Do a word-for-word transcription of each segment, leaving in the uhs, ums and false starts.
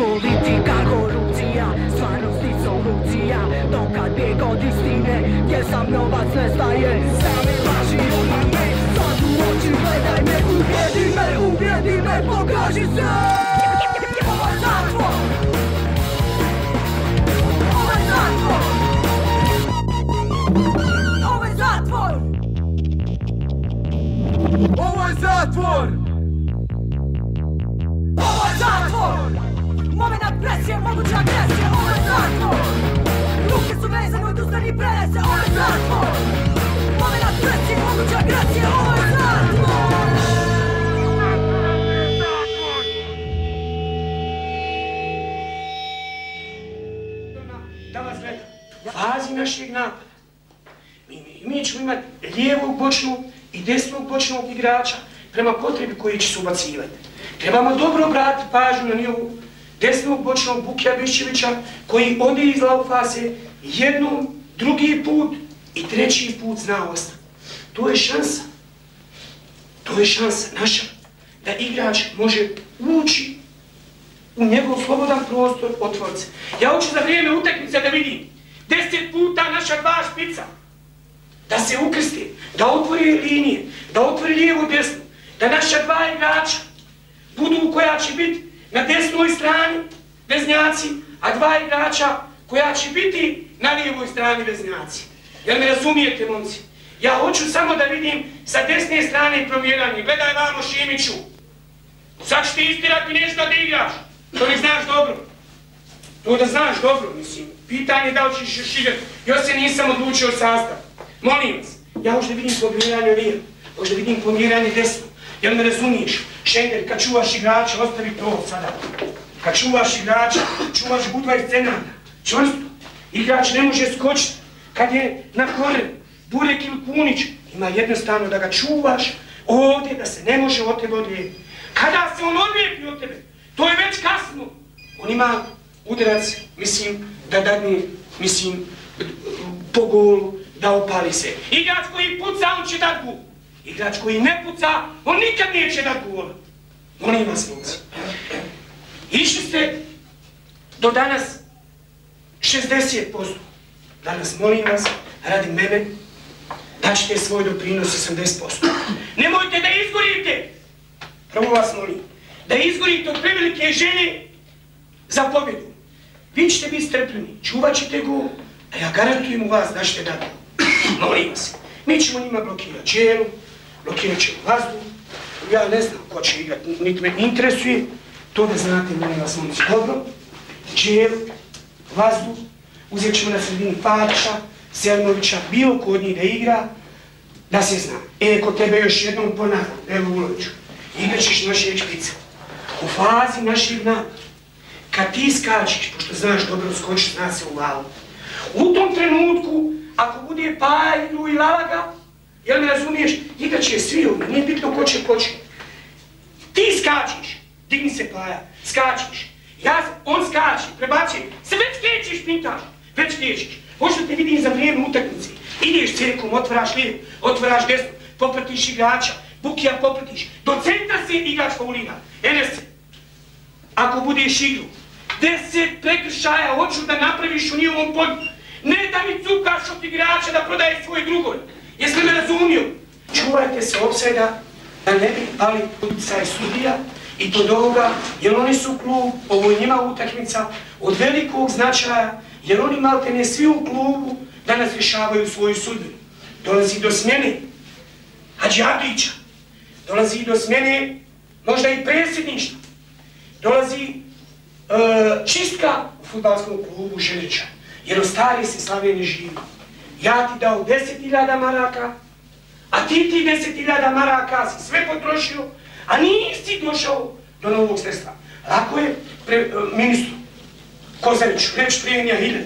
Politika, korupcija, stvarnost i solucija. Dokad bijeg od istine, gdje sam novac nestaje. Same laži obmane, sad u oči gledaj me. Ubijedi me, ubijedi me, pokaži se. Ovo je zatvor. Ovo je zatvor. Ovo je zatvor. Ovo je zatvor. Ovo je zatvor! Momenat presije, moguća agresija, ovo je zatvor! Ruke su vezane od ustani prese, ovo je zatvor! Momenat presije, moguća agresija, ovo je zatvor! Da vas gleda, fazi našeg napada. Mi, mi, mi ćemo imati lijevog bočnog i desnog bočnog igrača prema potrebi koji će se ubacivati. Trebamo dobro obratiti pažnju na njihovu desnog bočnog Bukija Bišćevića koji ode iz laufase jednom, drugi put i treći put zna ostati. To je šansa. To je šansa naša da igrač može ući u njegov slobodan prostor otvorce. Ja hoću za vrijeme utakmice da vidim deset puta naša dva špica da se ukrsti, da otvori linije, da otvori lijevu desnu, da naša dva igrača budu koja će biti na desnoj strani veznjaci, a dva igrača koja će biti na lijevoj strani veznjaci. Jel me razumijete, momci? Ja hoću samo da vidim sa desne strane promjeranje. Gledaj vamo, Šimiću. Sad ću ti istirati nešto da igraš. To ne znaš dobro. To da znaš dobro, mislim. Pitanje da li ćeš još igrati. Još se nisam odlučio sastav. Molim vas, ja hoću da vidim pomjeranje lijevo. Hoću da vidim pomjeranje desno. Jel me razumiješ? Šender, kad čuvaš igrača, ostavi to sada. Kad čuvaš igrača, čuvaš budva iz scenada. Čvrsto. Igrač ne može skočiti. Kad je na koren, Burek ili Kunić, ima jednostavno da ga čuvaš ovdje, da se ne može od tebe odlijepiti. Kada se on odlijepi od tebe, to je već kasno. On ima udarac, mislim, da dadne, mislim, po golu, da opali se. Igrač koji puca, on će dat gol. Igrač koji ne puca, on nikad neće dat gola. Molim vas, momci. Išli ste do danas šezdeset posto. Danas, molim vas, radi mene, daćete svoj doprinos osamdeset posto. Nemojte da izgorite! Prvo vas molim, da izgorite od prevelike želje za pobjedu. Vi ćete biti strpljeni, čuvat ćete gol, a ja garantujem u vas da ćete dati gol. Molim vas, mi ćemo njima blokirati dželu, blokirat ćemo vazduh, ja ne znam ko će igrati, niti me interesuje, to da znate, molim vas, momci, dobro, dželu, vazduh, uzet ćemo na sredini Farića, Selmovića, bilo ko od njih da igra, da se zna. E, kod tebe još jednom ponavljam, evo Uloviću, igrat ćeš našeg špica. U fazi našeg napada, kad ti skačiš, pošto znaš dobro skočiš, zna se u lavu, u tom trenutku, ako bude Paja ili Lalaga, jel me razumiješ, igrat će svi ovdje, nije bitno ko će početi. Ti skačiš, digni se Paja, skačiš, ja, on skači, prebaci, se već krećeš, pintaš, već krećeš. Možda te vidim za vrijeme utakmice, ideš cirkom, otvaraš lijevo, otvaraš desno, popratiš igrača, Bukija popratiš, do centra se igrač faulira. Enese, ako budeš igru, deset prekršaja hoću da napraviš u njihovom polju. Ne da mi cukaš od igrača da prodaje svoj drugoj. Jesi li me razumio? Čuvajte se opsajda da ne bi pali utjecaj sudija i to ovoga, jer oni su klub, ovo je njima utakmica od velikog značaja, jer oni malte ne svi u klubu danas rješavaju svoju sudbinu. Dolazi do smjene Hadži Abdića, dolazi do smjene možda i predsjedništva, dolazi uh, čistka u fudbalskom klubu Želića, jer od stari se Slavije ne živi. Ja ti dao deset hiljada maraka, a ti ti deset hiljada maraka si sve potrošio, a nisi došao do novog sredstva. Lako je pre, uh, ministru Kozariću reći premija hiljada.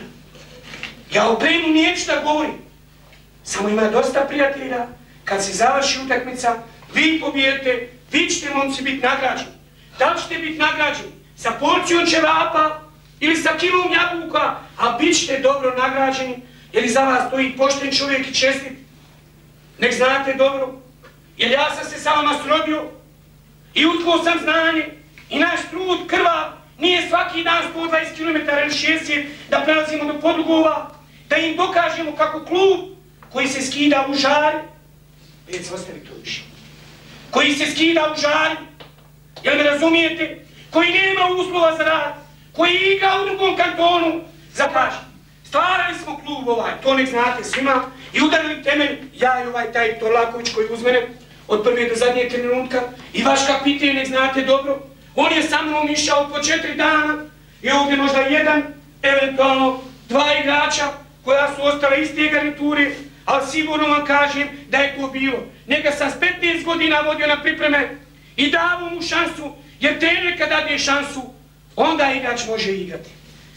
Ja o premiji neću da govorim. Samo ima dosta prijatelja, kad se završi utakmica, vi pobijete, vi ćete, momci, biti nagrađeni. Da li ćete biti nagrađeni sa porcijom ćevapa ili sa kilom jabuka, a bit ćete dobro nagrađeni, jer iza vas stoji pošten čovjek i čestit. Nek znate dobro, jer ja sam se sa vama srodio i utkuo sam znanje i naš trud krvav Nije svaki dan sto dvadeset kilometara ili šezdeset da prelazimo do Podlugova, da im dokažemo kako klub koji se skida u žari, već se ostavi to više, koji se skida u žari, jel me razumijete, koji nema uslova za rad, koji igra u drugom kantonu, zakaži. Stvarali smo klub ovaj, to nek znate svima, i udarili temelj, ja i ovaj taj Torlaković koji uz mene, od prve do zadnje trenutka, i vaš kapiten, nek znate dobro, on je sa mnom išao po četiri dana, i ovdje možda jedan, eventualno dva igrača koja su ostale iz te garniture, ali sigurno vam kažem da je to bilo. Njega sam s petnaest godina vodio na pripreme i davo mu šansu, jer trener kad dade šansu, onda igrač može igrati.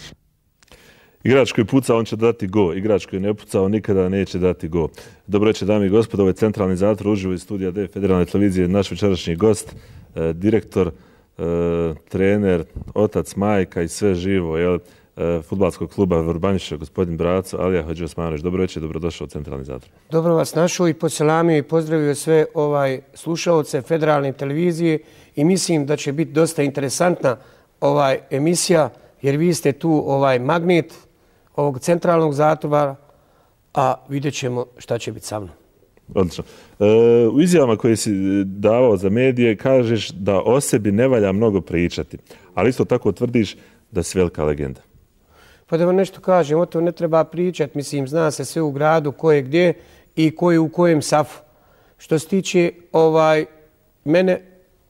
Igrač koji puca, on će dati go. Igrač koji ne puca, on nikada neće dati go. Dobro večer, dame i gospodo, ovo je centralni zatvor uživo iz studija D Federalne televizije, naš večerašnji gost, eh, direktor, eh, trener, otac, majka i sve živo, jel, eh, fudbalskog kluba Vrbanjiša, gospodin Braco, Alija Hadži Osmanović. Dobro večer, dobrodošao u centralni zatvor. Dobro vas našao i poselamio i pozdravio sve ovaj slušaoce Federalne televizije i mislim da će biti dosta interesantna ovaj emisija, jer vi ste tu ovaj magnet ovog centralnog zatvora, a vidjet ćemo šta će biti sa mnom. Odlično. E, u izjavama koje si davao za medije kažeš da o sebi ne valja mnogo pričati, ali isto tako tvrdiš da si velika legenda. Pa da vam nešto kažem, o to ne treba pričati. Mislim, zna se sve u gradu ko je gdje i ko je u kojem safu. Što se tiče ovaj, mene,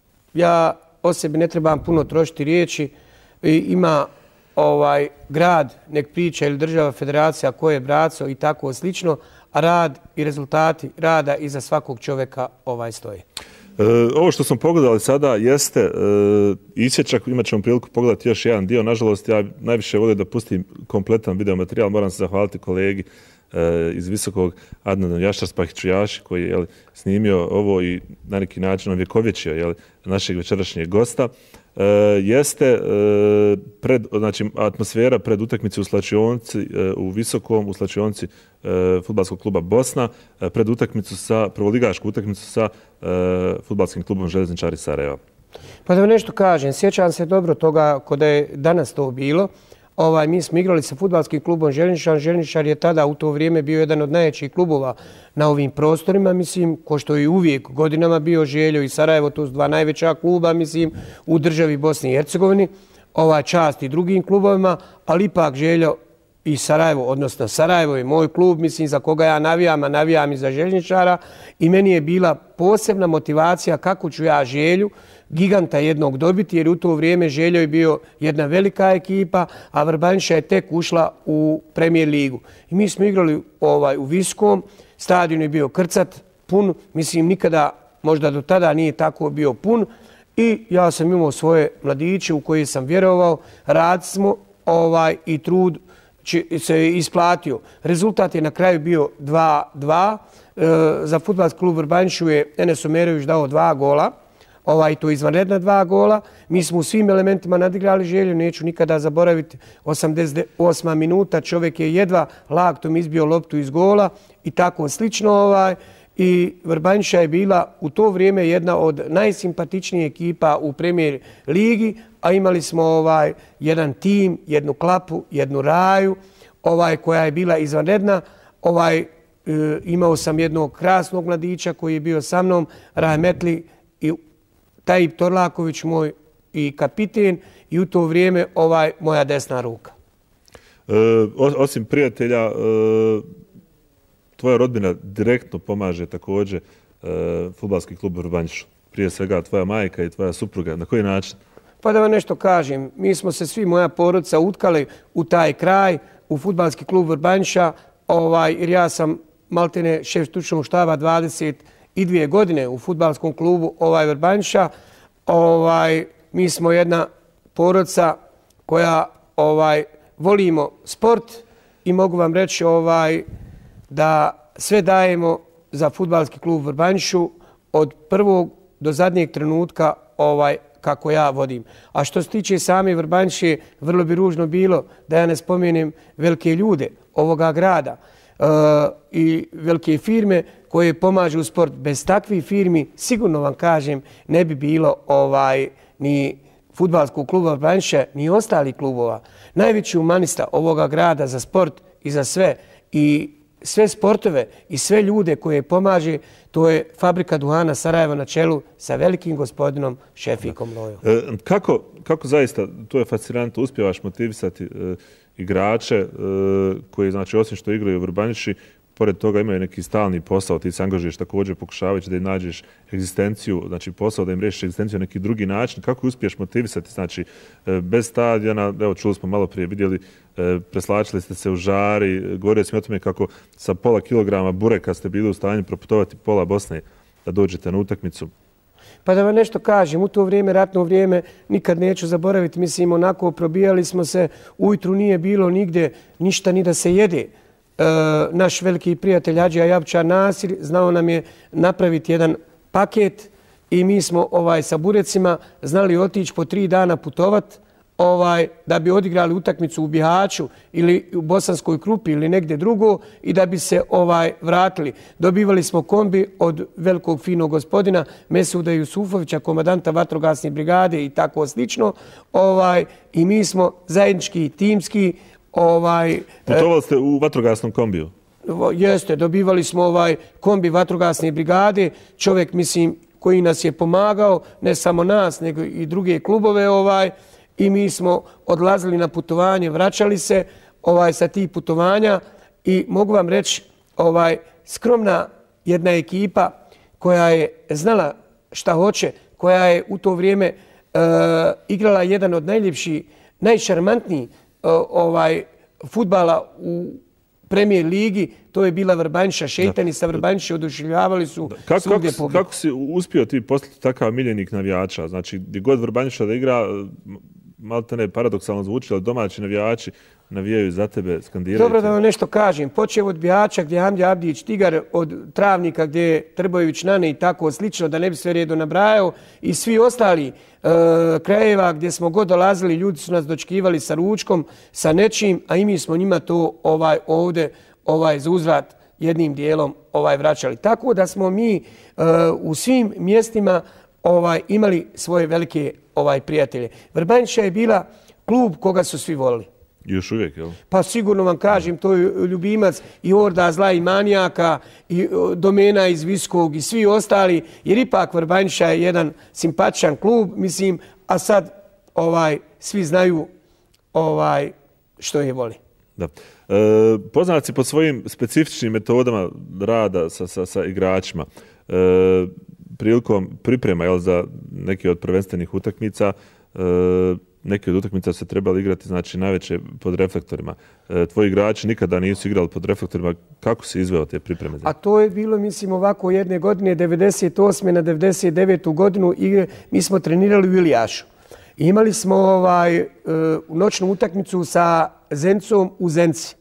ja o sebi ne trebam puno trošiti riječi. I ima ovaj grad, nek priča ili država, federacija, ko je braco i tako slično, a rad i rezultati rada iza svakog čovjeka ovaj stoje. E, ovo što smo pogledali sada jeste e, isječak, imat ćemo priliku pogledati još jedan dio. Nažalost, ja najviše volim da pustim kompletan video materijal. Moram se zahvaliti kolegi e, iz Visokog, Adnanu Jašar-Spahićujaši, koji je jel, snimio ovo i na neki način ovjekovječio jel, našeg večerašnjeg gosta. E, jeste e, pred, znači, atmosfera pred utakmicu u slačionci e, u Visokom, u slačionci e, fudbalskog kluba Bosna, e, pred utakmicu sa, prvoligašku utakmicu sa e, fudbalskim klubom Željezničari Sarajeva. Pa da vam nešto kažem, sjećam se dobro toga kod je danas to bilo. Ovaj, mi smo igrali sa fudbalskim klubom Željezničar. Željezničar je tada u to vrijeme bio jedan od najjačih klubova na ovim prostorima, mislim, ko što je uvijek godinama bio Željo i Sarajevo, to su dva najveća kluba, mislim, u državi Bosni i Hercegovini. Ova čast i drugim klubovima, ali ipak Željo i Sarajevo, odnosno Sarajevo je moj klub, mislim, za koga ja navijam, a navijam i za Željezničara, i meni je bila posebna motivacija kako ću ja Želju, giganta jednog dobiti, jer u to vrijeme Željo je bio jedna velika ekipa, a Vrbanjiša je tek ušla u Premijer ligu. I mi smo igrali ovaj, u Viskom, stadion je bio krcat, pun, mislim nikada, možda do tada nije tako bio pun, i ja sam imao svoje mladiće u koje sam vjerovao, rad smo ovaj, i trud se isplatio. Rezultat je na kraju bio dva dva. E, za fudbalski klub Vrbanjišu je Enes Omerović dao dva gola. Ovaj, to izvanredna dva gola. Mi smo u svim elementima nadigrali Želju, neću nikada zaboraviti. osamdeset osma minuta, čovjek je jedva laktom izbio loptu iz gola i tako slično. Ovaj. I Vrbanjiša je bila u to vrijeme jedna od najsimpatičnijih ekipa u Premijer ligi, a imali smo ovaj jedan tim, jednu klapu, jednu raju, ovaj koja je bila izvanredna. Ovaj e, imao sam jednog krasnog mladića koji je bio sa mnom, Rahmetli i Tajip Torlaković, moj i kapiten, i u to vrijeme ovaj moja desna ruka. E, osim prijatelja, e, tvoja rodbina direktno pomaže također e, fudbalski klub Vrbanjišu. Prije svega tvoja majka i tvoja supruga. Na koji način? Pa da vam nešto kažem, mi smo se svi, moja porodica, utkali u taj kraj, u fudbalski klub Vrbanjiša, ovaj, jer ja sam maltene šef stručnog štaba dvadeset dvije godine u fudbalskom klubu ovaj Vrbanjiša. Ovaj, mi smo jedna porodica koja ovaj, volimo sport i mogu vam reći ovaj, da sve dajemo za fudbalski klub Vrbanjišu od prvog do zadnjeg trenutka ovaj, kako ja vodim. A što se tiče same Vrbanjiše, vrlo bi ružno bilo da ja ne spomenem velike ljude ovoga grada e, i velike firme koje pomažu u sport. Bez takvih firmi, sigurno vam kažem, ne bi bilo ovaj ni fudbalskog kluba Vrbanića, ni ostali klubova. Najveći humanista ovoga grada za sport i za sve i sve sportove i sve ljude koje pomaže, to je Fabrika duhana Sarajevo na čelu sa velikim gospodinom Šefikom Lojom. E, kako, kako zaista, to je fascinantno, uspijevaš motivisati e, igrače e, koji, znači, osim što igraju u Vrbanići, pored toga imaju neki stalni posao, ti se angažuješ također pokušavajući da im nađeš egzistenciju, znači posao da im rešiš egzistenciju na neki drugi način. Kako uspiješ motivisati, znači bez stadiona, evo čuli smo malo prije, vidjeli, preslačili ste se u žari, govorio sam o tome kako sa pola kilograma bureka ste bili u stanju proputovati pola Bosne da dođete na utakmicu. Pa da vam nešto kažem, u to vrijeme, ratno vrijeme, nikad neću zaboraviti, mislim, onako probijali smo se, ujutru nije bilo nigdje ništa ni da se jede. E, naš veliki prijatelj Hadžija Jabučar Nasir znao nam je napraviti jedan paket i mi smo ovaj sa burecima znali otići po tri dana putovat ovaj da bi odigrali utakmicu u Bihaću ili u Bosanskoj Krupi ili negdje drugo i da bi se ovaj vratili. Dobivali smo kombi od velikog finog gospodina Mesuda Jusufovića, komandanta vatrogasne brigade i tako slično. Ovaj i mi smo zajednički timski ovaj putovali ste u vatrogasnom kombiju. Jeste, dobivali smo ovaj kombi vatrogasne brigade, čovjek mislim koji nas je pomagao, ne samo nas nego i druge klubove ovaj i mi smo odlazili na putovanje, vraćali se ovaj sa tih putovanja i mogu vam reći ovaj skromna jedna ekipa koja je znala šta hoće, koja je u to vrijeme e, igrala jedan od najljepših, najšarmantnijih ovaj fudbala u Premijer ligi, to je bila Vrbanića. Šeitani sa Vrbanića oduševljavali su kako, svugdje kako, pobjedu. kako si uspio ti postati takav miljenik navijača? Znači, gdje god Vrbanića da igra, malo te ne paradoksalno zvuči, ali domaći navijači navijaju za tebe, skandiraju. Dobro da vam nešto kažem. Počeo od Bihaća gdje je Hamdija Abdić Tigar, od Travnika gdje je Trbojević Nane i tako slično, da ne bi sve redo nabrajao, i svi ostali e, krajeva gdje smo god dolazili, ljudi su nas dočekivali sa ručkom, sa nečim, a i mi smo njima to ovaj ovdje ovaj za uzvrat jednim dijelom ovaj vraćali. Tako da smo mi e, u svim mjestima ovaj imali svoje velike ovaj prijatelje. Vrbanića je bila klub koga su svi volili. Još uvijek, jel? Pa sigurno vam kažem, to je ljubimac i Orda zla i manijaka i Domena iz Viskog i svi ostali, jer ipak Vrbanića je jedan simpatičan klub, mislim, a sad ovaj svi znaju ovaj što je voli. Da. E, poznat si po svojim specifičnim metodama rada sa, sa, sa igračima. E, prilikom priprema jel, za neke od prvenstvenih utakmica, e, neke od utakmica se trebali igrati znači najveće pod reflektorima. E, tvoji igrači nikada nisu igrali pod reflektorima. Kako si izveo te pripreme? A to je bilo, mislim, ovako jedne godine, devedeset osme na devedeset devetu godinu igre, mi smo trenirali u Ilijašu. Imali smo ovaj, noćnu utakmicu sa Zencom u Zenci.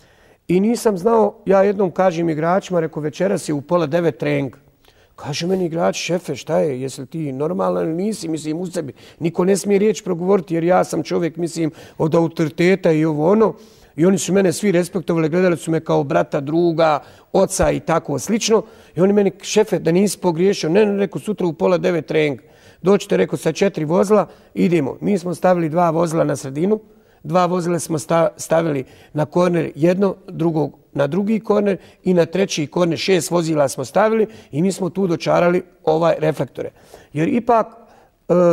I nisam znao, ja jednom kažem igračima, rekao večeras je u pola devet trening. Kaže meni igrač, šefe, šta je, jesi li ti normalan ili nisi, mislim, u sebi. Niko ne smije riječ progovoriti jer ja sam čovjek, mislim, od autoriteta i ovo ono. I oni su mene svi respektovali, gledali su me kao brata, druga, oca i tako slično. I oni meni, šefe, da nisi pogriješio. Ne, ne, rekao, sutra u pola devet trening. Doćete, rekao, sa četiri vozila, idemo. Mi smo stavili dva vozila na sredinu, dva vozila smo stavili na korner jedno, drugog na drugi korner i na treći korner šest vozila smo stavili i mi smo tu dočarali ovaj reflektore. Jer ipak e, e,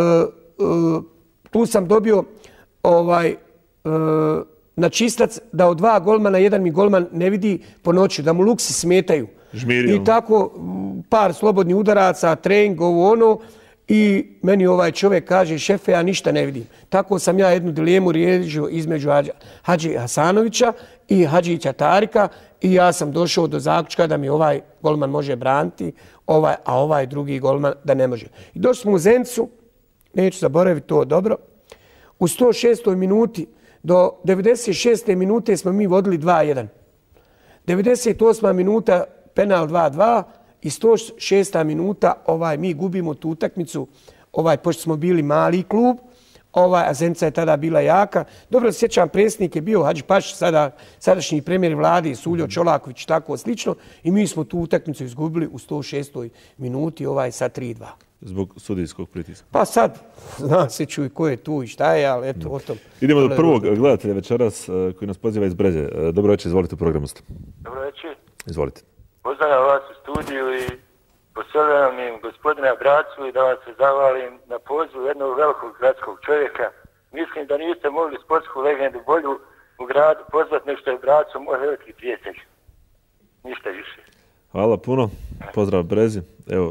tu sam dobio ovaj e, na čistac da od dva golmana jedan mi golman ne vidi po noći, da mu luksi smetaju. Žmirio. I tako par slobodnih udaraca, trening, ovo ono. I meni ovaj čovjek kaže, šefe, ja ništa ne vidim. Tako sam ja jednu dilemu riješio između Hadži Hasanovića i Hadžića Tarika i ja sam došao do zaključka da mi ovaj golman može braniti, ovaj, a ovaj drugi golman da ne može. I došli smo u Zencu, neću zaboraviti to dobro, u sto šestoj minuti do devedeset šeste minute smo mi vodili dva jedan. devedeset osma minuta penal dva dva. I sto šesta minuta ovaj mi gubimo tu utakmicu, ovaj pošto smo bili mali klub, ovaj a Zenica je tada bila jaka. Dobro se sjećam, predsjednik je bio Hadži Pašić, sada sadašnji premijer vlade Suljo Čolaković i tako slično i mi smo tu utakmicu izgubili u sto šestoj minuti ovaj sa tri dva. zbog sudijskog pritiska? Pa sad, zna se čuj ko je tu i šta je, ali eto, o tom. Idemo do prvog gledatelja večeras koji nas poziva iz Breze. Dobro večer, izvolite u programu ste. Dobro večer. Izvolite. Pozdravljam vas u studiju i pozdravljam im gospodina Bracu i da vam se zahvalim na pozivu jednog velikog gradskog čovjeka. Mislim da niste mogli sportsku legendu bolju u gradu pozvati nego što je Braco moj veliki prijatelj. Ništa više. Hvala puno. Pozdrav Brezi. Evo,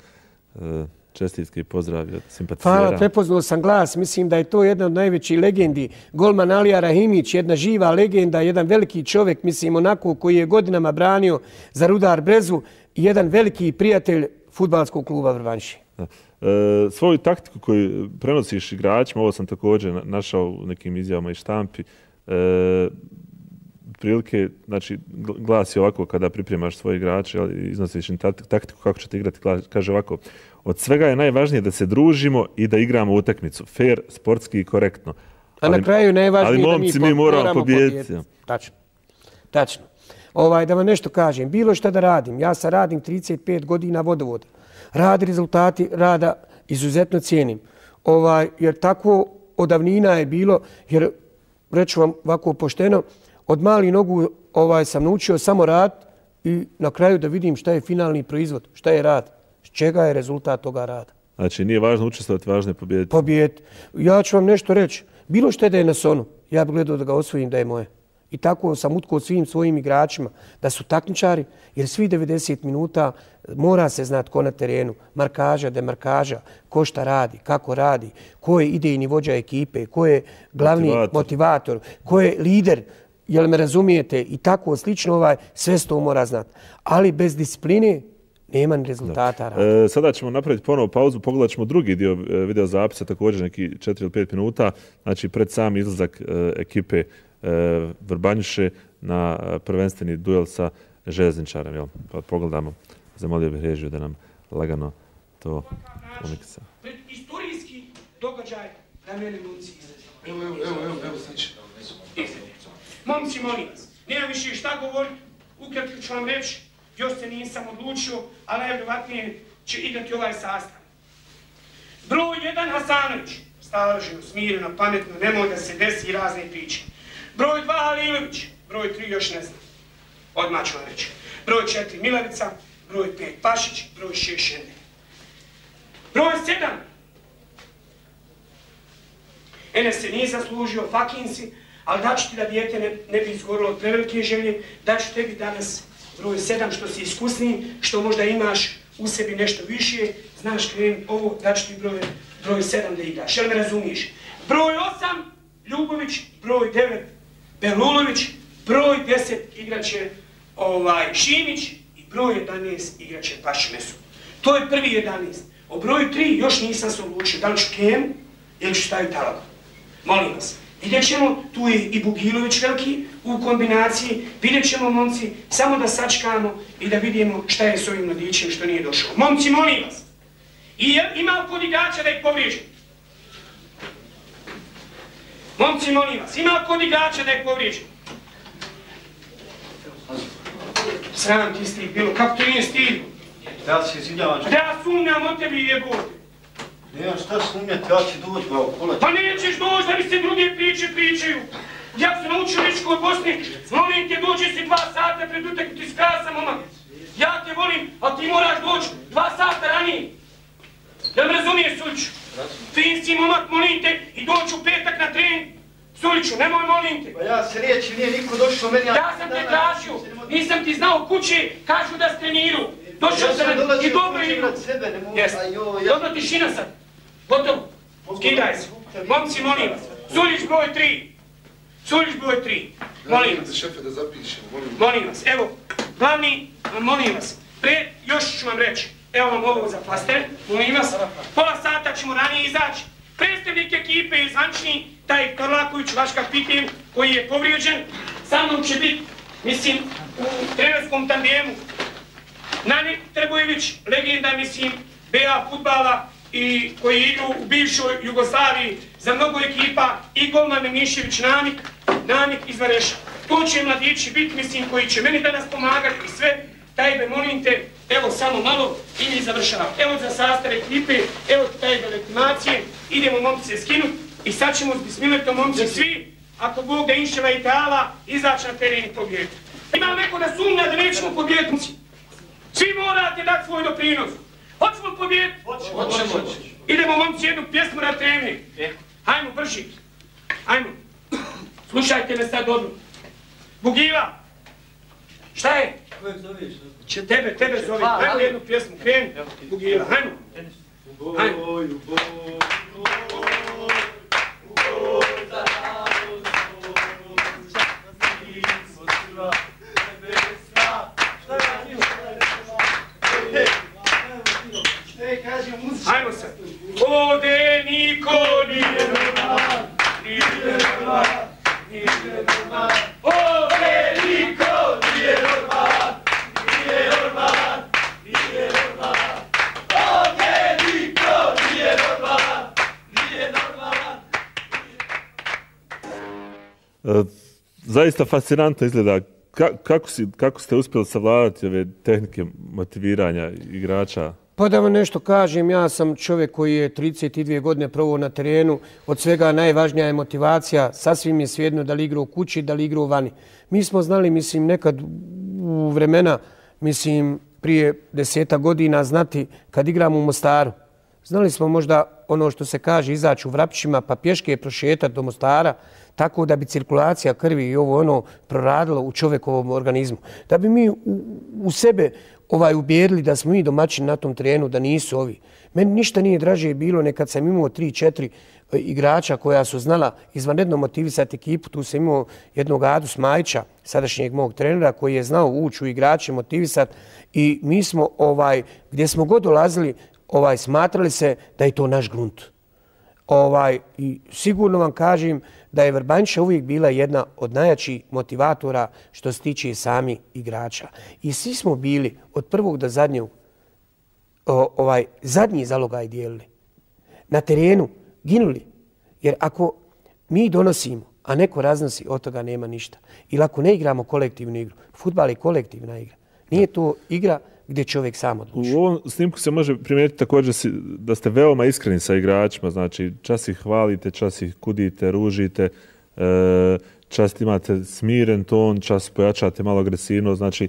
čestitke i pozdrav od simpatizera. Hvala, prepoznao sam glas. Mislim da je to jedna od najvećih legendi. Golman Alija Rahimić, jedna živa legenda, jedan veliki čovjek, mislim, onako koji je godinama branio za Rudar Brezu i jedan veliki prijatelj fudbalskog kluba Vrbanjši. E, svoju taktiku koju prenosiš igračima, ovo sam također našao u nekim izjavama i štampi, e, prilike, znači, glasi ovako kada pripremaš svoje igrače, iznosiš im taktiku kako ćete igrati, kaže ovako: od svega je najvažnije da se družimo i da igramo utakmicu. Fair, sportski i korektno. A na kraju najvažnije ali, momci, da mi, mi moramo, moramo pobijediti. pobijediti. Tačno. Tačno. Ovaj, da vam nešto kažem, bilo šta da radim, ja sad radim trideset pet godina vodovoda. Rad, rezultati rada izuzetno cijenim. Ovaj, jer tako odavnina je bilo, jer reću vam ovako pošteno, od malih nogu ovaj, sam naučio samo rad i na kraju da vidim šta je finalni proizvod, šta je rad, s čega je rezultat toga rada. Znači nije važno učestvovati, važno je pobijediti. Pobijediti. Ja ću vam nešto reći. Bilo što da je na sonu, ja bih gledao da ga osvojim da je moje. I tako sam utkao svim svojim igračima da su takmičari, jer svi devedeset minuta mora se znati ko na terenu, markaža, demarkaža, ko šta radi, kako radi, ko je idejni vođa ekipe, ko je glavni motivator, motivator ko je lider, jel me razumijete, i tako slično, ovaj, sve se to mora znati. Ali bez discipline nema ni rezultata rada. E, sada ćemo napraviti ponovo pauzu, pogledat ćemo drugi dio video zapisa, također neki četiri ili pet minuta, znači pred sam izlazak e, ekipe e, Vrbanjuše na prvenstveni duel sa željezničarem. Jel? Pa pogledamo, zamolio bih režiju da nam lagano to uniksa. Pred istorijski događaj da mene momci izreći. Evo, evo, evo, evo, evo, znači. Momci, molim vas, nemam više šta govoriti, ukratko ću vam reći, još se nisam odlučio, ali najvjerovatnije će igrati ovaj sastav. Broj jedan Hasanović, staloženo, smireno, pametno, nemoj da se desi razne priče. Broj dva Halilović, broj tri još ne znam, odmah ću vam reći. Broj četiri Milavica, broj pet Pašić, broj šest Šender. Broj sedam Enes se nije zaslužio, Fakinsi, ali daću ti da dijete ne, ne bi izgorilo od prevelike želje, daću tebi danas broj sedam što si iskusniji, što možda imaš u sebi nešto više, znaš kreni ovo, daću ti broj, broj sedam da igraš, jel me razumiješ? Broj osam Ljubović, broj devet Belulović, broj deset igraće ovaj, Šimić i broj jedanaest igraće Pašimesu. To je prvi jedanaest. O broju tri još nisam se odlučio, da li ću Kemu ili ću staviti Talagu. Molim vas. Vidjet ćemo, tu je i Bugilović veliki u kombinaciji, vidjet ćemo, momci, samo da sačkamo i da vidimo šta je s ovim mladićem što nije došao. Momci, molim vas, i ima kod igrača da ih povrijeđe. Momci, molim vas, ima kod igrača da ih povrijeđe. Sram ti stih bilo, kako to nije stih? Ja se izvinjavam. Da ja sumnjam od tebi jebote. Nemam šta sumnjati, ja ću doći ga okolo. Pa nećeš doći da mi se druge priče pričaju. Ja sam naučio reći kod Bosni, molim te dođe si dva sata pred utakmicu, ti skrasan momak. Ja te volim, ali ti moraš doći dva sata ranije. Da me razumiješ, Suliću? Fin si momak, molim te, i doći u petak na trening. Suliću, nemoj, molim te. Pa ja se riječi, nije niko došao meni. Ja sam te tražio, nisam ti znao kuće, kažu da ste miru. Došao sam i dobro igru. Jes, dobro tišina sad. Gotovo, skidaj se. Momci, molim vas. Suljić broj tri. Suljić broj tri. Molim vas. Šefe da zapišemo, molim vas. Molim vas, evo, glavni, molim vas. Pre, još ću vam reći. Evo vam ovo za flaster, molim vas. Pola sata ćemo ranije izaći. Predstavnik ekipe je zvančni, taj Karlaković, vaš kapiten, koji je povrijeđen. Sa mnom će biti, mislim, u trenerskom tandemu. Nani Trbojević, legenda, mislim, B A fudbala, i koji idu u bivšoj Jugoslaviji za mnogo ekipa, i golman Mišević Namik, Namik iz Vareša. To će mladići biti, mislim, koji će meni danas pomagati i sve. Tajbe, molim te, evo samo malo i mi završavamo. Evo za sastav ekipe, evo taj do legitimacije, idemo momci se skinuti i sad ćemo s bismiletom momci svi, ako Bog da inševa i tala, izaći na teren i pobjediti. Ima li neko da sumnja da nećemo pobjediti? Svi morate dati svoj doprinos. Hoćemo pobjediti? Hoćemo. Idemo momci jednu pjesmu na tremni. Hajmo, brži. Hajmo. Slušajte me sad dobro. Bugila. Šta je? Kojeg zoveš? Će tebe, tebe zove. Hajmo jednu pjesmu. Kreni. Bugila. Hajmo. Hajmo. Hajmo sad. Ovdje niko nije normalan, nije normalan, nije normalan. Ovdje niko nije normalan, nije normalan, nije normalan. Ovdje niko nije normalan, nije normalan. Zaista fascinantno izgleda. Ka, kako, si, kako ste uspjeli savladati ove tehnike motiviranja igrača? Pa da vam nešto kažem, ja sam čovjek koji je trideset dvije godine proveo na terenu. Od svega najvažnija je motivacija. Sasvim je svejedno da li igra u kući, da li igra u vani. Mi smo znali, mislim, nekad u vremena, mislim, prije deseta godina znati kad igramo u Mostaru. Znali smo možda ono što se kaže izaći u Vrapćima pa pješke prošetati do Mostara tako da bi cirkulacija krvi i ovo ono proradilo u čovjekovom organizmu. Da bi mi u, u sebe ovaj ubijedili da smo mi domaćini na tom terenu, da nisu ovi. Meni ništa nije draže bilo nekad sam imao tri četiri igrača koja su znala izvanredno motivisati ekipu. Tu sam imao jednog Adu Smajića, sadašnjeg mog trenera, koji je znao ući u igrače, motivisati i mi smo ovaj, gdje smo god dolazili, ovaj, smatrali se da je to naš grunt. Ovaj, i sigurno vam kažem da je Vrbanjica uvijek bila jedna od najjačih motivatora što se tiče sami igrača. I svi smo bili od prvog do zadnjeg o, ovaj, zadnji zalogaj dijelili. Na terenu ginuli. Jer ako mi donosimo, a neko raznosi, od toga nema ništa. Ili ako ne igramo kolektivnu igru, fudbal je kolektivna igra. Nije to igra gdje čovjek sam odluči. U ovom snimku se može primijetiti također da ste veoma iskreni sa igračima. Znači, čas ih hvalite, čas ih kudite, ružite, čas imate smiren ton, čas pojačate malo agresivno. Znači,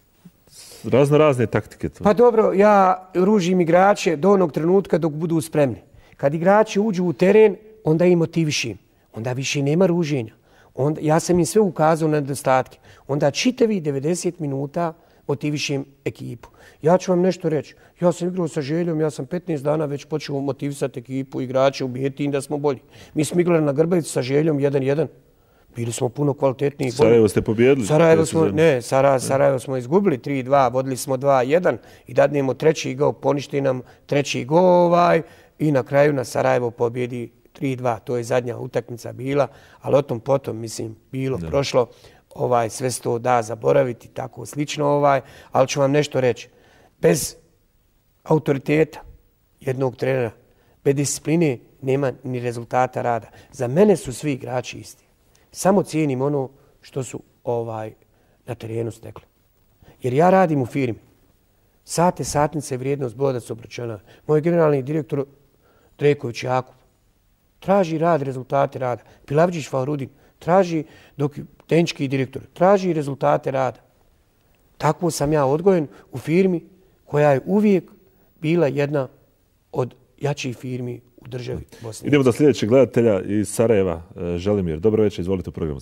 razno razne taktike. Tu. Pa dobro, ja ružim igrače do onog trenutka dok budu spremni. Kad igrači uđu u teren, onda im motivišim. Onda više nema ruženja. Onda, ja sam im sve ukazao na nedostatke. Onda čitavi devedeset minuta motivišem ekipu. Ja ću vam nešto reći. Ja sam igrao sa Željom, ja sam petnaest dana već počeo motivisati ekipu, igrače, ubijeti im da smo bolji. Mi smo igrali na Grbavici sa Željom jedan jedan. Bili smo puno kvalitetniji. Sarajevo ste pobjedili? Sarajevo smo, ne, Sarajevo, Sarajevo smo izgubili tri dva, vodili smo dva jedan i dadnemo treći gol, poništi nam treći gol ovaj, i na kraju na Sarajevo pobjedi tri dva. To je zadnja utakmica bila, ali o tom potom, mislim, bilo, da. Prošlo. Ovaj, sve se to da zaboraviti, tako slično, ovaj, ali ću vam nešto reći. Bez autoriteta jednog trenera, bez discipline nema ni rezultata rada. Za mene su svi igrači isti. Samo cijenim ono što su ovaj na terenu stekli. Jer ja radim u firmi. Sate, satnice, vrijednost boda se obračunava. Moj generalni direktor Dreković Jakub traži rad, rezultate rada. Pilavđić Fahrudin traži, dok tehnički direktor traži rezultate rada. Tako sam ja odgojen u firmi koja je uvijek bila jedna od jačih firmi u državi Bosne. Idemo do sljedećeg gledatelja iz Sarajeva, Želimir. Dobro večer, izvolite u programu.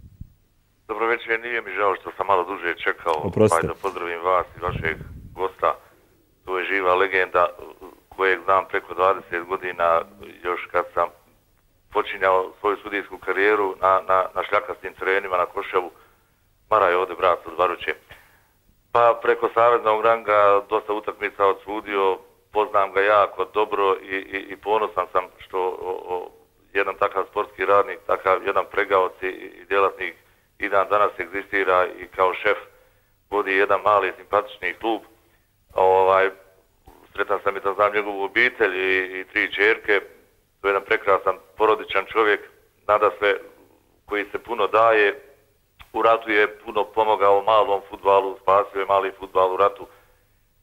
Dobro večer, nije mi žao što sam malo duže čekao. Oprostite. Pa da pozdravim vas i vašeg gosta. To je živa legenda kojeg znam preko dvadeset godina, još kad sam počinjao svoju sudijsku karijeru na, na, na šljakastim terenima na Koševu. Mara je ovdje brat od Varuće. Pa preko saveznog ranga dosta utakmica odsudio, poznam ga jako dobro i, i, i ponosan sam što o, o, jedan takav sportski radnik, takav jedan pregaoc i, i djelatnik i dan danas egzistira i kao šef vodi jedan mali simpatični klub. Ovaj, sretan sam i da znam njegovu obitelj i, i tri čerke. To je jedan prekrasan porodičan čovjek, nada sve koji se puno daje. U ratu je puno pomogao malom fudbalu, spasio je mali fudbal u ratu. I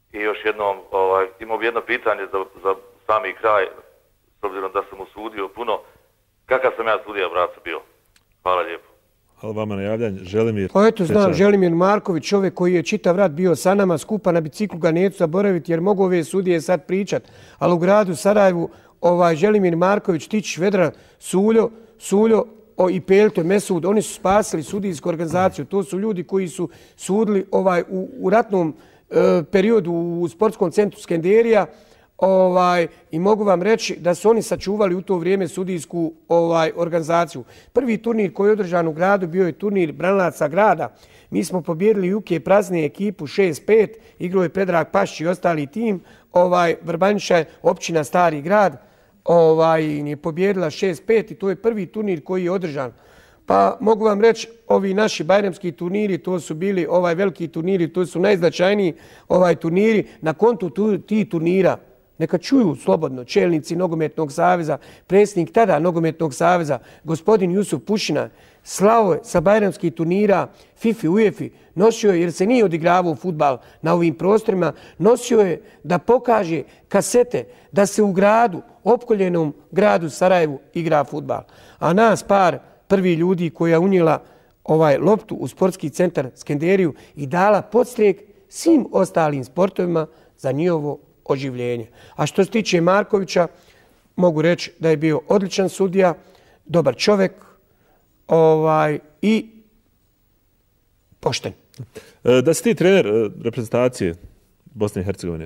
jednom, ovaj, imao bi jedno pitanje za, za sami kraj, s obzirom da sam usudio puno. Kakav sam ja sudija, braco, bio? Hvala lijepo. Hvala vama na javljanje. Želimir. Pa eto, znam, Želimir Marković, čovjek koji je čitav rat bio sa nama, skupa na biciklu, ga neću zaboraviti jer mogu ove sudije sad pričat. Ali u gradu Sarajevu, ovaj, Želimir Marković, Tičić, Vedran, Suljo, Suljo o, i Pelto, Mesud, oni su spasili sudijsku organizaciju. To su ljudi koji su sudili ovaj, u, u ratnom e, periodu u sportskom centru Skenderija. Ovaj, I mogu vam reći da su oni sačuvali u to vrijeme sudijsku ovaj, organizaciju. Prvi turnir koji je održan u gradu bio je turnir branilaca grada. Mi smo pobjedili U K Prazne ekipu šest pet, igrao je Predrag Pašć i ostali tim. Ovaj, Vrbanjiša je općina Stari grad, ovaj, je pobjedila šest pet i to je prvi turnir koji je održan. Pa mogu vam reći, ovi naši bajramski turniri, to su bili ovaj veliki turniri, to su najznačajniji ovaj turniri. Na kontu tu, ti turnira, neka čuju slobodno čelnici Nogometnog saveza, predsjednik tada Nogometnog saveza, gospodin Jusuf Pušina, slao je sa bajramskih turnira FIFA, UEFA, nosio je, jer se nije odigravao fudbal na ovim prostorima, nosio je da pokaže kasete da se u gradu, opkoljenom gradu Sarajevu, igra fudbal. A nas par prvi ljudi koja unijela ovaj loptu u sportski centar Skenderiju i dala podstrijek svim ostalim sportovima za njihovo oživljenje. A što se tiče Markovića, mogu reći da je bio odličan sudija, dobar čovjek ovaj, i pošten. Da si ti trener reprezentacije Bosne i Hercegovine,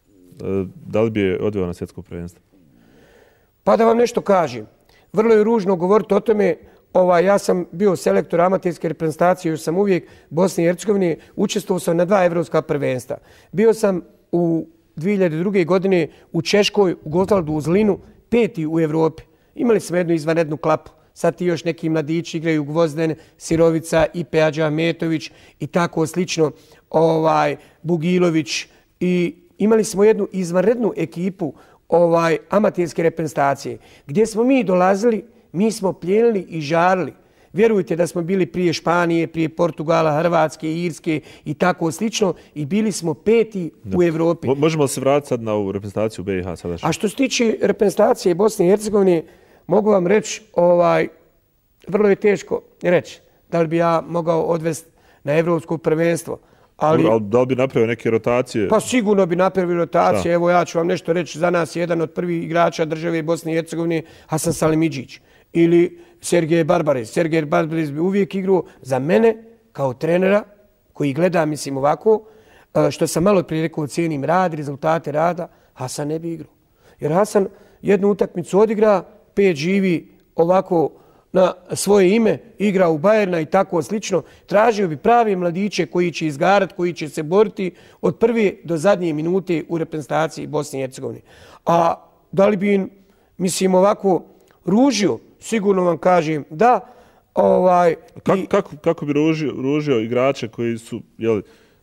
da li bi je odveo na svjetsko prvenstvo? Pa da vam nešto kažem. Vrlo je ružno govoriti o tome. Ovaj, ja sam bio selektor amaterske reprezentacije, još sam uvijek Bosne i Hercegovine, učestvovao sam na dva evropska prvenstva. Bio sam u dvije hiljade druge. godine u Češkoj, u Gotvaldu, u Zlinu, peti u Evropi. Imali smo jednu izvanrednu klapu. Sad ti još neki mladići igraju Gvozden, Sirovica, Ipe Adžametović i tako slično, ovaj, Bugilović. I imali smo jednu izvanrednu ekipu ovaj, amaterske reprezentacije, gdje smo mi dolazili, mi smo plijenili i žarili. Vjerujte da smo bili prije Španije, prije Portugala, Hrvatske, Irske i tako slično i bili smo peti u Evropi. Možemo li se vratiti sad na ovu reprezentaciju B i H sadašnju? A što se tiče reprezentacije Bosne i Hercegovine, mogu vam reći, ovaj, vrlo je teško reći da li bi ja mogao odvesti na evropsko prvenstvo. Ali, ali da li bi napravio neke rotacije? Pa sigurno bi napravio rotacije. Šta? Evo ja ću vam nešto reći. Za nas je jedan od prvih igrača države Bosne i Hercegovine Hasan Salimidžić ili Sergej Barbarez. Sergej Barbarez bi uvijek igrao za mene kao trenera koji gleda, mislim ovako, što sam malo prije rekao, cijenim rad, rezultate rada, Hasan ne bi igrao. Jer Hasan jednu utakmicu odigra, pet živi ovako na svoje ime, igra u Bajerna i tako slično. Tražio bi pravi mladiće koji će izgarati, koji će se boriti od prve do zadnje minute u reprezentaciji Bosne i Hercegovine. A da li bi im, mislim, ovako ružio, sigurno vam kažem da. Ovaj, kako, kako, kako bi ružio, ružio igrače koji su, jeli,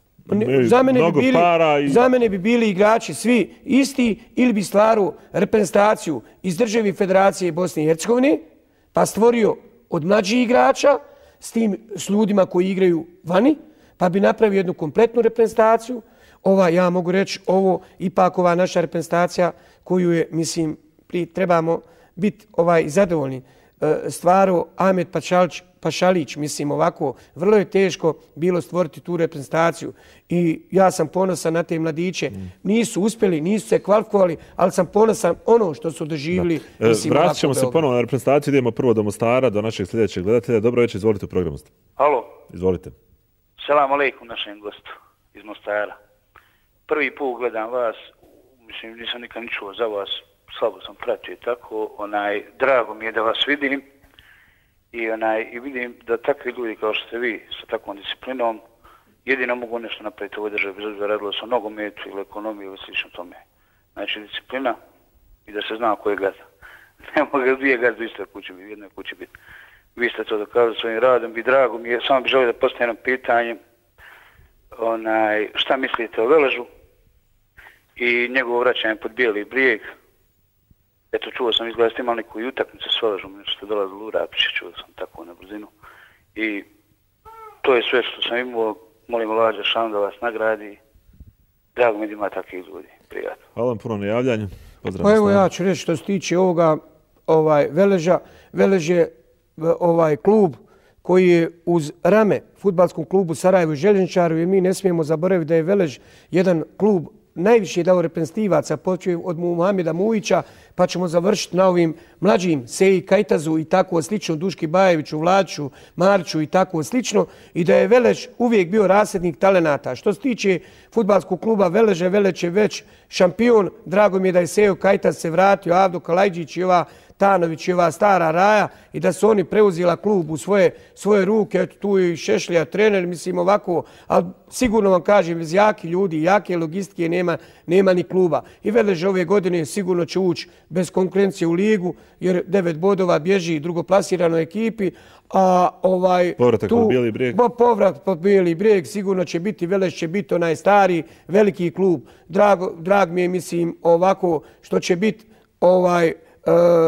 za mene, mnogo bi bili, para i... za mene bi bili igrači svi isti ili bi stvarao reprezentaciju iz državi Federacije Bosne i Hercegovine, pa stvorio od mlađih igrača s tim s ljudima koji igraju vani, pa bi napravio jednu kompletnu reprezentaciju. Ova, ja mogu reći, ovo ipak ova naša reprezentacija koju je, mislim, trebamo biti ovaj, zadovoljni. Stvaro Ahmet Pašalić, Pašalić, mislim ovako, vrlo je teško bilo stvoriti tu reprezentaciju i ja sam ponosan na te mladiće. Nisu uspjeli, nisu se kvalifikovali, ali sam ponosan ono što su doživjeli. Vratit ćemo se ponovo na reprezentaciju, idemo prvo do Mostara, do našeg sljedećeg gledatelja. Dobro večer, izvolite u programu. Halo. Izvolite. Selam alejkum našem gostu iz Mostara. Prvi put gledam vas, mislim nisam nikad ni čuo za vas, slabo sam pratio tako, onaj, drago mi je da vas vidim i, onaj, i vidim da takvi ljudi kao što ste vi sa takvom disciplinom jedino mogu nešto napraviti u ovoj državi, bez obzira radilo se o nogometu ili ekonomiji ili slično tome. Znači disciplina i da se zna ko je gazda. Ne mogu dvije gazde u istoj kući biti, jednoj kući biti. Vi ste to dokazali svojim radom i drago mi je, samo bih želio da postavim jedno pitanje. Onaj, šta mislite o Veležu i njegovo vraćanje pod Bijeli brijeg? Eto, čuo sam izgleda ste imali neku utakmicu s Veležom, nešto ste dolazili u Rapiće, čuo sam tako na brzinu. I to je sve što sam imao, molim Lađa Šan da vas nagradi Drago mi da ima takvih ljudi. Prijatno. Hvala vam puno na javljanju. Pozdrav. Pa evo ja ću reći što se tiče ovoga ovaj, Veleža. Velež je ovaj, klub koji je uz rame fudbalskom klubu Sarajevo i Željezničaru i mi ne smijemo zaboraviti da je Velež jedan klub najviše dao reprezentativaca, počeo od Muhameda Mujića, pa ćemo završiti na ovim mlađim Seji Kajtazu i tako slično, Duški Bajeviću, Vlačiću, Mariću i tako slično, i da je Velež uvijek bio rasadnik talenata. Što se tiče fudbalskog kluba Veleže, Veleć je već šampion. Drago mi je da je Sejo Kajtaz se vratio, Avdo Kalajđić i ova Tanović i ova stara Raja i da su oni preuzela klub u svoje, svoje ruke. Eto, tu je i Šešlija trener, mislim ovako, ali sigurno vam kažem, bez jaki ljudi, jake logistike nema, nema ni kluba. I Velež ove godine sigurno će ući bez konkurencije u ligu, jer devet bodova bježi drugoplasirano ekipi, a ovaj... Povratak tu, pod Bijeli brijeg. Povrat pod Bijeli brijeg sigurno će biti, Velež će biti onaj stari, veliki klub. Drago, drag mi je, mislim, ovako, što će biti ovaj... Uh,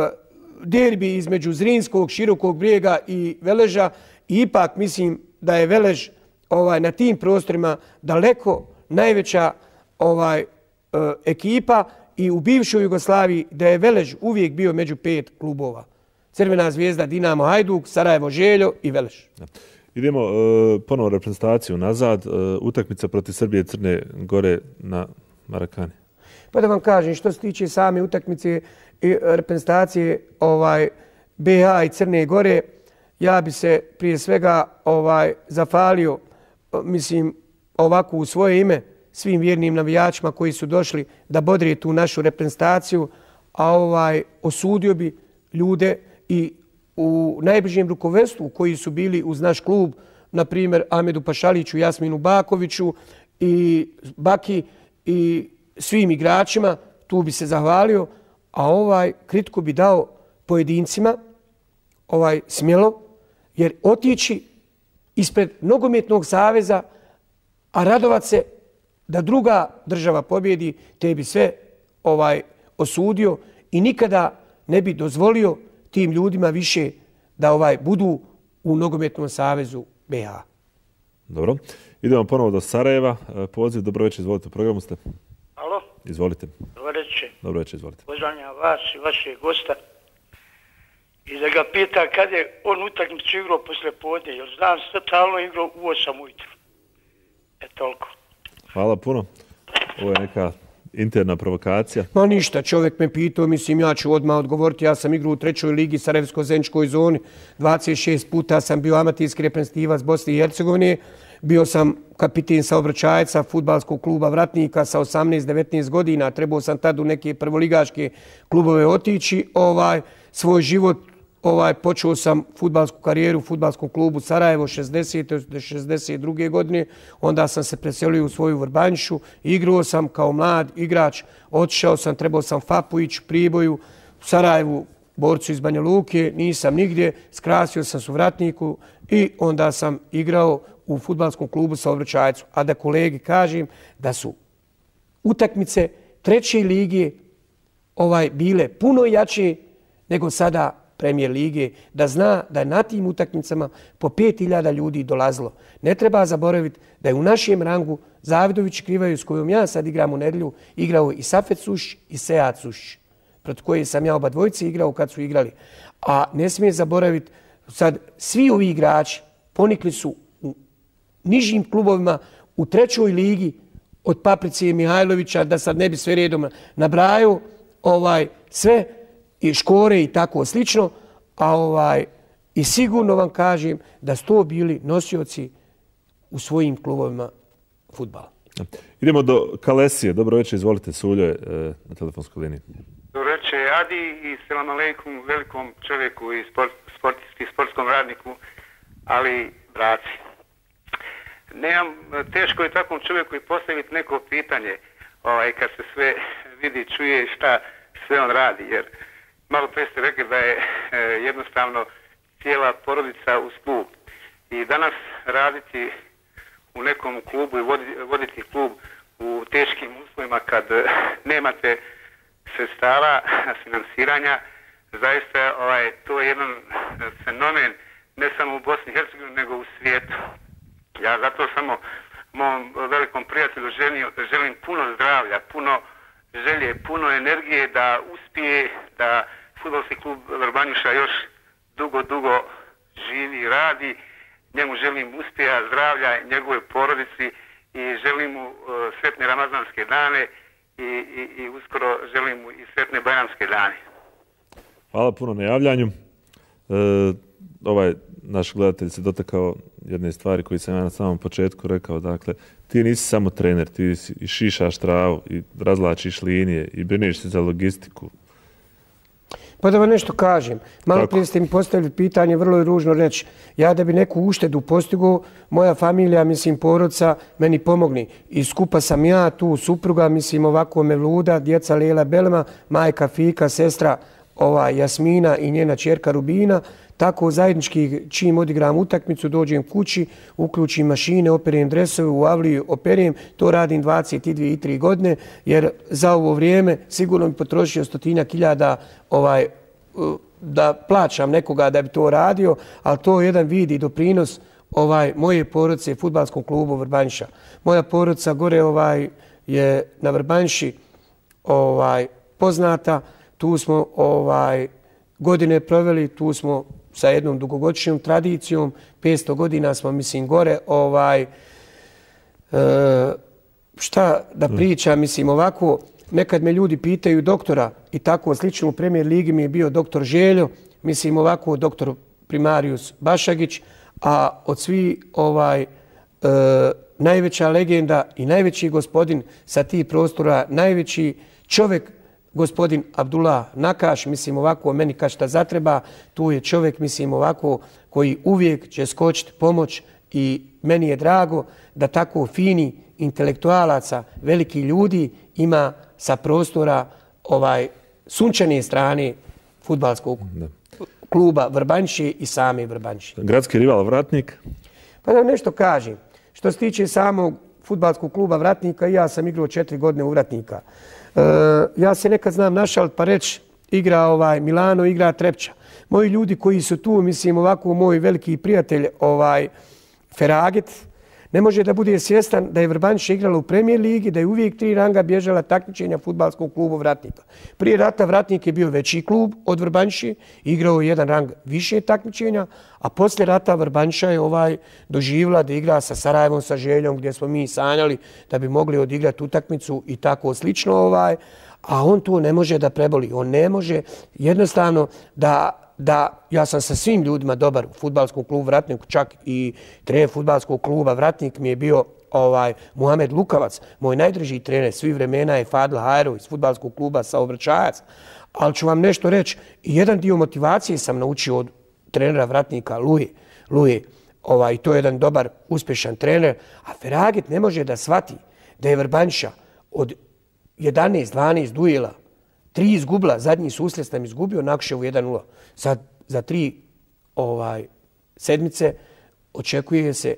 derbi između Zrinskog, Širokog brijega i Veleža. I ipak mislim da je Velež ovaj, na tim prostorima daleko najveća ovaj, uh, ekipa i u bivšoj Jugoslaviji da je Velež uvijek bio među pet klubova. Crvena zvijezda, Dinamo, Hajduk, Sarajevo, Željo i Velež. Ja. Idemo uh, ponovo reprezentaciju nazad. Uh, utakmica protiv Srbije i Crne Gore na Marakani. Pa da vam kažem, što se tiče same utakmice i reprezentacije ovaj, B H i Crne Gore, ja bi se prije svega ovaj, zafalio, mislim, ovako u svoje ime svim vjernim navijačima koji su došli da bodre tu našu reprezentaciju, a ovaj, osudio bi ljude i u najbližem rukovodstvu koji su bili uz naš klub, na primjer Ahmedu Pašaliću, Jasminu Bakoviću i Baki i svim igračima, tu bi se zahvalio, a ovaj kritiku bi dao pojedincima, ovaj smjelo, jer otići ispred Nogometnog saveza, a radovat se da druga država pobjedi, te bi sve ovaj osudio i nikada ne bi dozvolio tim ljudima više da ovaj budu u Nogometnom savezu B H. Dobro. Idemo ponovo do Sarajeva. Poziv, dobro večer, izvolite, u programu ste. Alo? Izvolite. Dobro večer. Dobro večer, izvolite. Pozdravljam vas i vašeg gosta. I da ga pita kad je on utakmicu igrao posle podne, jer znam totalno igrao u osam ujutru. E toliko. Hvala puno. Ovo je neka interna provokacija. Ma ništa, čovjek me pitao, mislim ja ću odmah odgovoriti. Ja sam igrao u trećoj ligi Sarajevsko-Zeničkoj zoni. dvadeset šest puta sam bio amaterski reprezentativac Bosne i Hercegovine. Bio sam kapiten saobraćajca fudbalskog kluba Vratnika sa osamnaest devetnaest godina. Trebao sam tad u neke prvoligaške klubove otići. Ovaj, svoj život ovaj, počeo sam fudbalsku karijeru u fudbalskom klubu Sarajevo šezdesete do šezdeset druge godine. Onda sam se preselio u svoju Vrbanjišu. Igrao sam kao mlad igrač. Otišao sam, trebao sam Fapu ići u Priboju, u Sarajevu, borcu iz Banja Luke. Nisam nigdje. Skrasio sam se u Vratniku i onda sam igrao u fudbalskom klubu Saobraćajcu. A da kolegi kažem da su utakmice treće lige ovaj, bile puno jače nego sada Premijer lige, da zna da je na tim utakmicama po pet hiljada ljudi dolazilo. Ne treba zaboraviti da je u našem rangu Zavidović Krivaju, s kojom ja sad igram u nedjelju, igrao i Safet Sušić i Sead Sušić, protiv koje sam ja oba dvojice igrao kad su igrali. A ne smije zaboraviti, sad svi ovi igrači ponikli su u nižim klubovima u trećoj ligi od Paprice i Mihajlovića, da sad ne bi sve redom nabrajao, ovaj, sve i Škore i tako slično, a ovaj, i sigurno vam kažem da su to bili nosioci u svojim klubovima fudbala. Idemo do Kalesije. Dobro večer, izvolite, Suljo je e, na telefonskoj liniji. Dobro večer, Adi, i selam aleikum velikom čovjeku i sport, sportski, sportskom radniku, ali braci. Nemam, teško je takvom čovjeku i postaviti neko pitanje ovaj, kad se sve vidi, čuje šta sve on radi, jer malo pre ste rekli da je e, jednostavno cijela porodica uz klub. I danas raditi u nekom klubu i voditi, voditi klub u teškim uslovima kad e, nemate sredstava finansiranja, zaista ovaj, to je jedan fenomen ne samo u Bosni i Hercegovini nego u svijetu. Ja zato samo mom velikom prijatelju želim, želim puno zdravlja, puno želje, puno energije da uspije, da fudbalski klub Vrbanjuša još dugo, dugo živi i radi. Njemu želim uspjeha, zdravlja, njegove porodici i želim mu uh, sretne ramazanske dane i, i, i uskoro želim mu i sretne bajramske dane. Hvala puno na javljanju. E, ovaj naš gledatelj se dotakao jedne stvari koju sam ja na samom početku rekao. Dakle, ti nisi samo trener, ti si i šišaš travu i razlačiš linije i brineš se za logistiku. Pa da vam nešto kažem. Malo prije ste mi postavili pitanje, vrlo je ružno reći. Ja da bi neku uštedu postigao, moja familija, mislim, porodica, meni pomogni. I skupa sam ja, tu supruga, mislim, ovako Mevluda, djeca Lela Belema, majka Fika, sestra ova Jasmina i njena čerka Rubina. Tako zajednički čim odigram utakmicu, dođem kući, uključim mašine, operem dresove, u avliju operem. To radim dvadeset dvije i tri godine, jer za ovo vrijeme sigurno mi potrošio stotinjak hiljada ovaj, da plaćam nekoga da bi to radio, ali to je jedan vid i doprinos ovaj, moje porodice fudbalskom klubu Vrbanjša. Moja porodica gore ovaj, je na Vrbanjši ovaj, poznata. Tu smo ovaj, godine proveli, tu smo sa jednom dugogodišnjom tradicijom, petsto godina smo, mislim, gore. Ovaj, e, šta da pričam, mislim, ovako, nekad me ljudi pitaju doktora i tako slično. U Premier ligi mi je bio doktor Željo, mislim, ovako, doktor Primarius Bašagić, a od svi ovaj, e, najveća legenda i najveći gospodin sa tih prostora, najveći čovjek, gospodin Abdullah Nakaš, mislim ovako, meni kad šta zatreba, tu je čovjek, mislim ovako, koji uvijek će skočiti pomoć i meni je drago da tako fini intelektualaca, veliki ljudi ima sa prostora ovaj sunčane strane fudbalskog kluba Vrbanjše i same Vrbanjše. Gradski rival Vratnik? Pa da nešto kažem. Što se tiče samog fudbalskog kluba Vratnika, ja sam igrao četiri godine u Vratnika. Uh, ja se nekad znam našal pa reći igra ovaj Milano, igra Trepča. Moji ljudi koji su tu, mislim ovako moj veliki prijatelj ovaj Feraget, ne može da bude svjestan da je Vrbanjša igrala u Premier ligi, da je uvijek tri ranga bježala takmičenja fudbalskog klubu Vratnika. Prije rata Vratnik je bio veći klub od Vrbanjše, igrao je jedan rang više takmičenja, a poslije rata Vrbanjša je ovaj doživjela da igra sa Sarajevom, sa Željom, gdje smo mi sanjali da bi mogli odigrati utakmicu i tako slično. Ovaj, a on to ne može da preboli. On ne može jednostavno da... da ja sam sa svim ljudima dobar u fudbalskom klubu Vratnik, čak i trener fudbalskog kluba Vratnik mi je bio ovaj Muhamed Lukavac, moj najdrži trener svih vremena je Fadl Hajrov iz fudbalskog kluba Saobraćajac. Ali ću vam nešto reći, jedan dio motivacije sam naučio od trenera Vratnika Luje. Luje, ovaj, to je jedan dobar, uspješan trener, a Feraget ne može da shvati da je Vrbanjša od jedanaest dvanaest duela tri izgubila, zadnji susret sam izgubio, Nakševu jedan nula. Sad za tri ovaj, sedmice očekuje se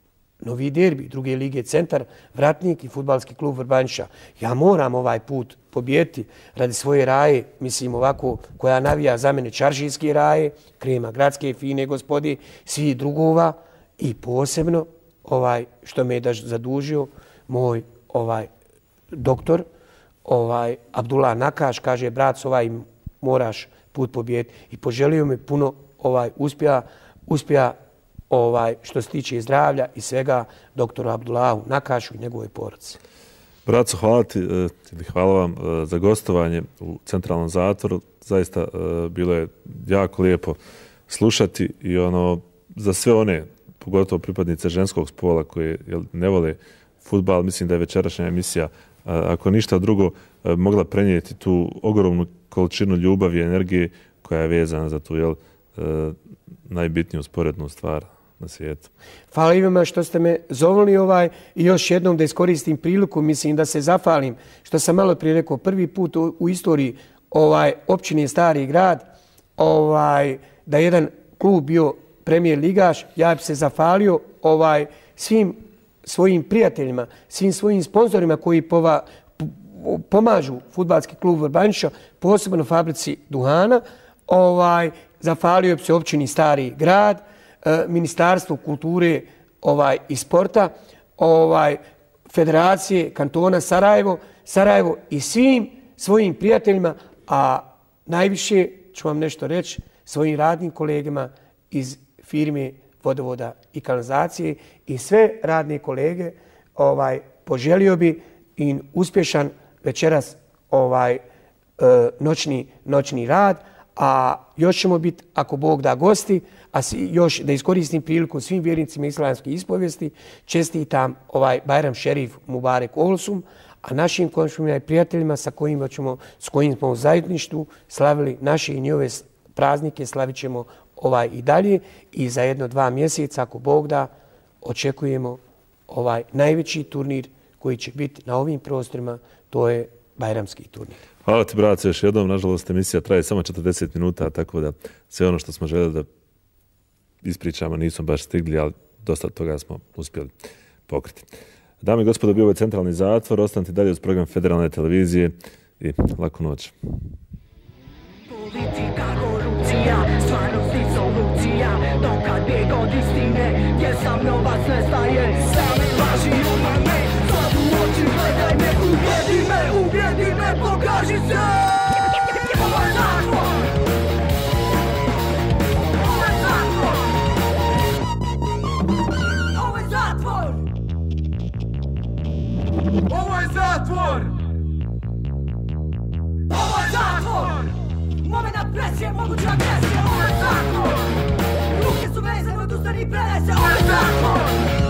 novi derbi druge lige Centar, Vratnik i fudbalski klub Vrbanjša. Ja moram ovaj put pobijeti radi svoje raje, mislim ovako, koja navija za mene čaršijske raje, krema gradske fine gospodi, svi drugova i posebno ovaj što me je zadužio moj ovaj doktor, ovaj Abdullah Nakaš, kaže brat, ovaj moraš put pobijeti i poželio mi puno ovaj uspjeha, uspjeha ovaj što se tiče zdravlja i svega doktoru Abdullahu Nakašu i njegove porodice. Braco, hvala ti, hvala vam za gostovanje u Centralnom zatvoru. Zaista bilo je jako lijepo slušati i ono za sve one, pogotovo pripadnice ženskog spola koje ne vole fudbal, mislim da je večerašnja emisija, ako ništa drugo, mogla prenijeti tu ogromnu količinu ljubavi i energije koja je vezana za tu jel, najbitniju sporednu stvar na svijetu. Hvala i vama što ste me zovnili ovaj i još jednom da iskoristim priliku, mislim da se zahvalim što sam malo prije rekao, prvi put u, u istoriji ovaj općine Stari Grad, ovaj da jedan klub bio premijer ligaš, ja bih se zahvalio ovaj svim svojim prijateljima, svim svojim sponzorima koji pova, pomažu fudbalski klub Vrbanjša, posebno fabrici duhana. Ovaj zahvalio bih se općini Stari Grad, Ministarstvu kulture ovaj i sporta, ovaj, Federacije kantona Sarajevo, Sarajevo i svim svojim prijateljima, a najviše ću vam nešto reći svojim radnim kolegama iz firme Vodovoda i kanalizacije i sve radne kolege ovaj, poželio bi im uspješan večeras ovaj, e, noćni, noćni rad, a još ćemo biti, ako Bog da, gosti, a si, još da iskoristim priliku svim vjernicima islamske ispovijesti, čestitam ovaj Bajram Šerif Mubarek Olsum, a našim komšijama i prijateljima sa kojima ćemo, s kojim smo u zajedništvu slavili naše i njove praznike, slavit ćemo ovaj i dalje i za jedno dva mjeseca, ako Bog da, očekujemo ovaj najveći turnir koji će biti na ovim prostorima, to je Bajramski turnir. Hvala ti, brace, još jednom. Nažalost, emisija traje samo četrdeset minuta, tako da sve ono što smo željeli da ispričamo nismo baš stigli, ali dosta toga smo uspjeli pokriti. Dame i gospodo, bio je centralni zatvor. Ostanite dalje uz program Federalne televizije i laku noć. Politika, korupcija, stvarnost i solucija, dokad bijeg od istine, gdje sam novac nestaje, same laži obmane, sad u oči gledaj me, ubijedi me, ubijedi me, pokaži se! Ovo je zatvor! Ovo je zatvor! Ovo je zatvor! Ovo je zatvor! Ovo je zatvor! Moment presije, moguća agresija, ovo je zatvor! Ruke su vezane, odustani, prenese, ovo je zatvor!